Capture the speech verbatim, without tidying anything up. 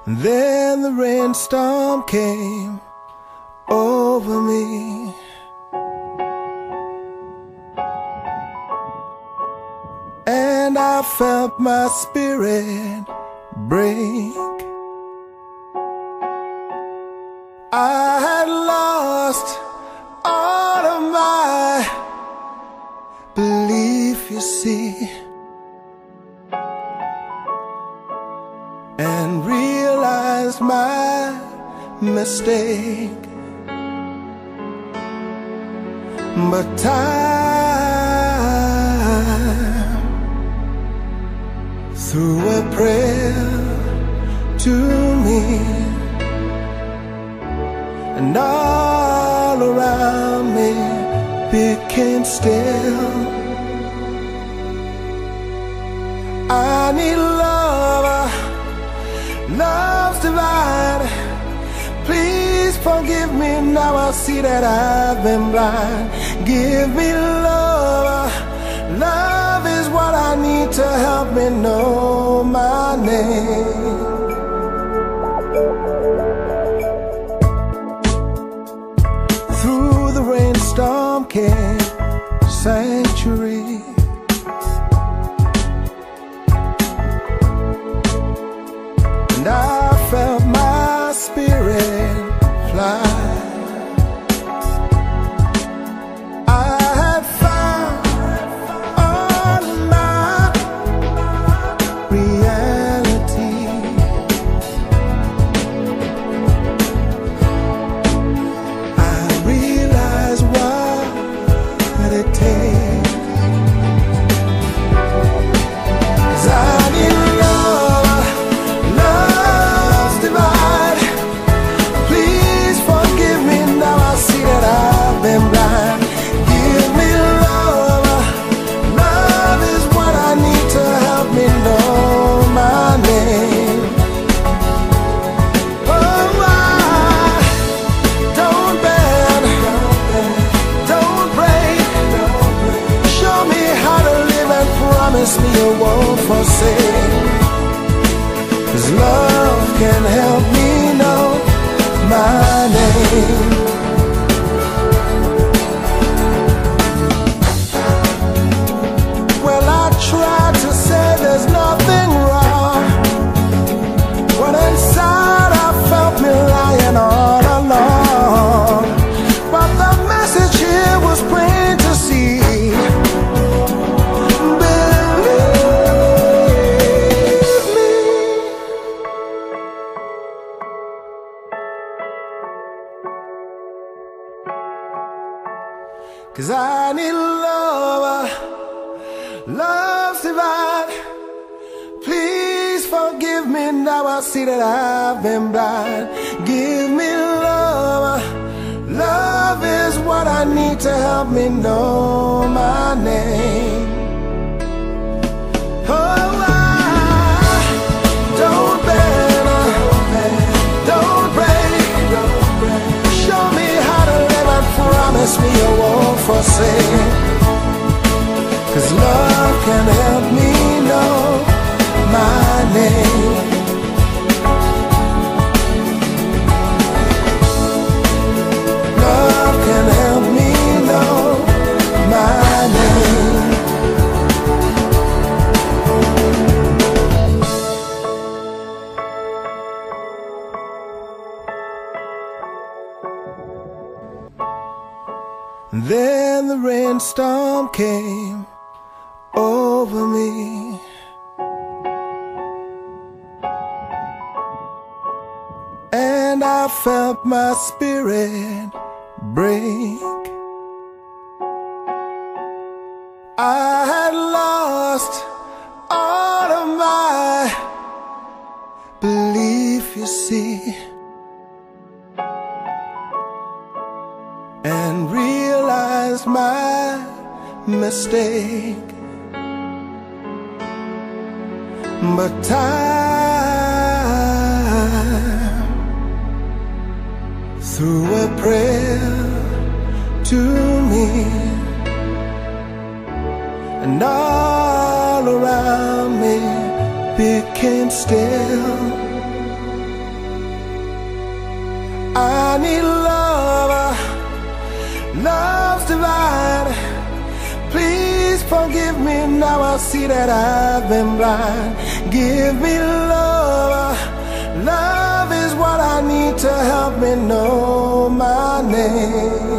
And then the rainstorm came over me. And I felt my spirit break. I had lost all of my belief, you see, and realized my mistake. But time threw a prayer to me, and all around me became still. I need love, love's divine. Please forgive me, now I see that I've been blind. Give me love, love is what I need to help me know my name. Through the rainstorm came sanctuary. And I felt my spirit fly. I had found all of my reality. I realized what it takes. 'Cause I need love, love's divine. Please forgive me, now I see that I've been blind. Give me love, love is what I need to help me know my name. Oh, I don't bend, don't break. Show me how to live and promise me you won't forsake. 'Cause love can help me know my name. Well, I tried to say there's nothing wrong, but inside I felt me lying all along. But the message here was plain to see. Believe me. 'Cause I need love, love's divine. Please forgive me, now I see that I've been blind. Give me love, love is what I need to help me know my name. Oh, I don't bend, don't break. Show me how to live and promise me you won't forsake. 'Cause love can help me know my name. Love can help me know my name. Then the rainstorm came over me. And I felt my spirit break. I had lost all of my belief, you see, and realized my mistake. But time threw a prayer to me, and all around me became still. I need love, love's divine. Please forgive me, now I see that I've been blind. Give me love, love is what I need to help me know my name.